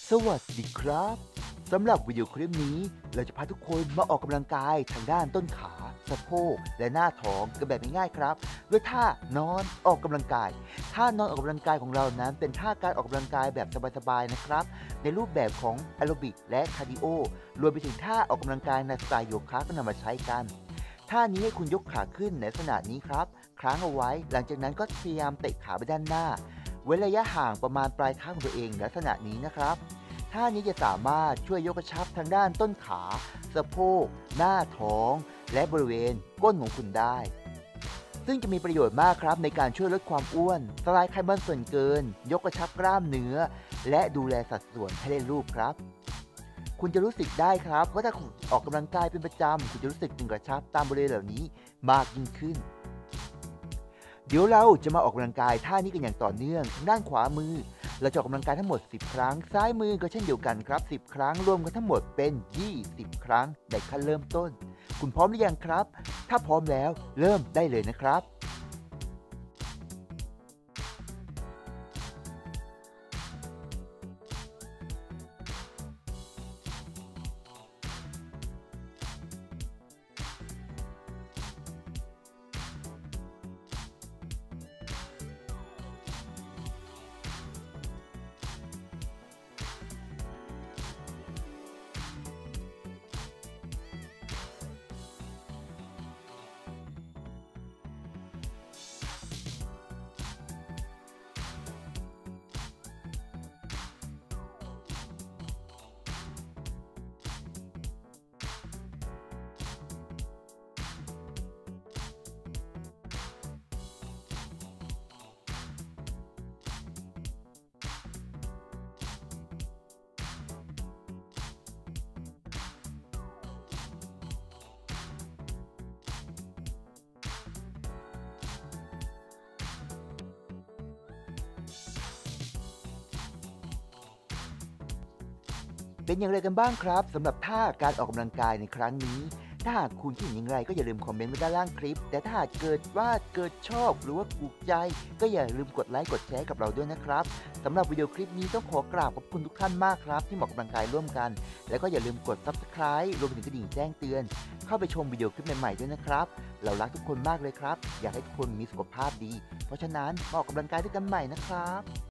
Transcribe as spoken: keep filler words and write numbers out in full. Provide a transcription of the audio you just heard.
สวัสดีครับสำหรับวิดีโอคลิปนี้เราจะพาทุกคนมาออกกำลังกายทางด้านต้นขาสะโพกและหน้าท้องกันแบบง่ายๆครับด้วยท่านอนออกกำลังกายท่านอนออกกำลังกายของเรานั้นเป็นท่าการออกกำลังกายแบบสบายๆนะครับในรูปแบบของแอโรบิกและคาร์ดิโอรวมไปถึงท่าออกกำลังกายในสไตล์โยคะก็นำมาใช้กันท่านี้ให้คุณยกขาขึ้นในลักษณะนี้ครับค้างเอาไว้หลังจากนั้นก็พยายามเตะขาไปด้านหน้าเว้นระยะห่างประมาณปลายเท้าของตัวเองในลักษณะนี้นะครับท่านี้จะสามารถช่วยยกกระชับทางด้านต้นขาสะโพกหน้าท้องและบริเวณก้นของคุณได้ซึ่งจะมีประโยชน์มากครับในการช่วยลดความอ้วนสลายไขมันส่วนเกินยกกระชับกล้ามเนื้อและดูแลสัดส่วนให้ได้รูปครับคุณจะรู้สึกได้ครับว่าถ้าคุณออกกำลังกายเป็นประจำคุณจะรู้สึกตึงกระชับตามบริเวณเหล่านี้มากยิ่งขึ้นเดี๋ยวเราจะมาออกกำลังกายท่านี้กันอย่างต่อเนื่องทางด้านขวามือเราจะออกกำลังกายทั้งหมดสิบครั้งซ้ายมือก็เช่นเดียวกันครับสิบครั้งรวมกันทั้งหมดเป็นยี่สิบครั้งในขั้นเริ่มต้นคุณพร้อมหรือยังครับถ้าพร้อมแล้วเริ่มได้เลยนะครับ เป็นอย่างไรกันบ้างครับสำหรับท่าการออกกำลังกายในครั้งนี้ถ้าหากคุณคิดเห็นอย่างไรก็อย่าลืมคอมเมนต์ไว้ด้านล่างคลิปแต่ถ้าหากเกิดว่าเกิดชอบหรือว่าถูกใจก็อย่าลืมกดไลค์กดแชร์กับเราด้วยนะครับสำหรับวิดีโอคลิปนี้ต้องขอกราบขอบคุณทุกท่านมากครับที่มาออกกำลังกายร่วมกันแล้วก็อย่าลืมกด ซับสไครบ์ รวมไปถึงกระดิ่งแจ้งเตือนเข้าไปชมวิดีโอคลิปใหม่ๆด้วยนะครับเรารักทุกคนมากเลยครับอยากให้ทุกคนมีสุขภาพดีเพราะฉะนั้นมาออกกำลังกายด้วยกันใหม่นะครับ